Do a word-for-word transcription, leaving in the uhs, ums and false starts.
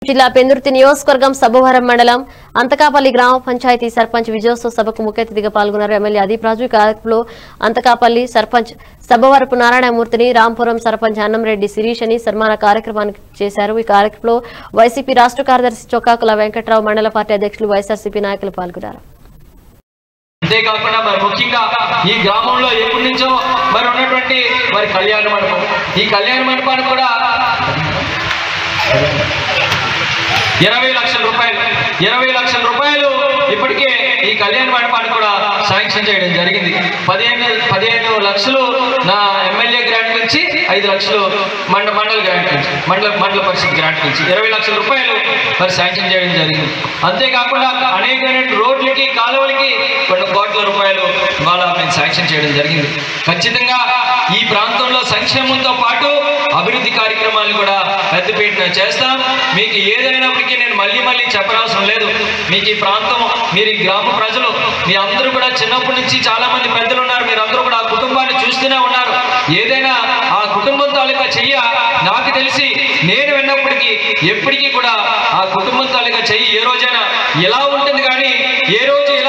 జిల్లా పెందుర్తి నియోజకవర్గం సబ్బవరం మండలం అంతకాపల్లి గ్రామ పంచాయతీ సర్పంచ్ విజయోత్సవ సభకు ముఖ్య అతిథిగా పాల్గొన్నారు ఎమ్మెల్యే అదీప్ రాజు. కార్యక్రమంలో అంతకాపల్లి సర్పంచ్ సబ్బవరపు నారాయణమూర్తిని, రాంపురం సర్పంచ్ అన్నంరెడ్డి శిరీషని సన్మాన కార్యక్రమానికి చేశారు. ఈ కార్యక్రమంలో వైసీపీ రాష్ట్ర కార్యదర్శి చొక్కాకుల వెంకట్రావు, మండల పార్టీ అధ్యక్షులు వైఎస్ఆర్సీపీ నాయకులు పాల్గొన్నారు. అంతేకాకుండా మరి ముఖ్యంగా ఈ గ్రామంలో ఎప్పటి నుంచో మరి ఉన్నటువంటి మరి కళ్యాణ మండపం, ఈ కళ్యాణ మండపానికి కూడా ఇరవై లక్షల రూపాయలు ఇరవై లక్షల రూపాయలు ఇప్పటికే ఈ కళ్యాణ మండపానికి కూడా శాంక్షన్ చేయడం జరిగింది. పదిహేను పదిహేను లక్షలు నా ఎమ్మెల్యే గ్రాంట్ నుంచి, ఐదు లక్షలు మండ మండల గ్రాంట్ నుంచి, మండల మండల పరిషత్ గ్రాంట్ నుంచి ఇరవై లక్షల రూపాయలు మరి శాంక్షన్ చేయడం జరిగింది. అంతేకాకుండా అనేకమైన రోడ్లకి, కాలువలకి కొన్ని కోట్ల రూపాయలు ఇవాళ మేము శాంక్షన్ చేయడం జరిగింది. ఖచ్చితంగా ఈ ప్రాంతంలో సంక్షేమంతో పాటు అభివృద్ధి కార్యక్రమాలను కూడా పెద్దపీటన చేస్తాం. మీకు ఏదైనప్పటికీ నేను మళ్ళీ మళ్ళీ చెప్పనవసరం లేదు. మీకు ఈ ప్రాంతం, మీరు ఈ గ్రామ ప్రజలు, మీ అందరూ కూడా చిన్నప్పటి నుంచి చాలా మంది పెద్దలు ఉన్నారు, మీరు అందరూ కూడా ఆ కుటుంబాన్ని చూస్తూనే ఉన్నారు. ఏదైనా ఆ కుటుంబం తాలూకా చెయ్య నాకు తెలిసి నేను విన్నప్పటికీ ఎప్పటికీ కూడా ఆ కుటుంబం తాలూకా చెయ్యి ఏ రోజైనా ఎలా ఉంటుంది కానీ ఏ రోజు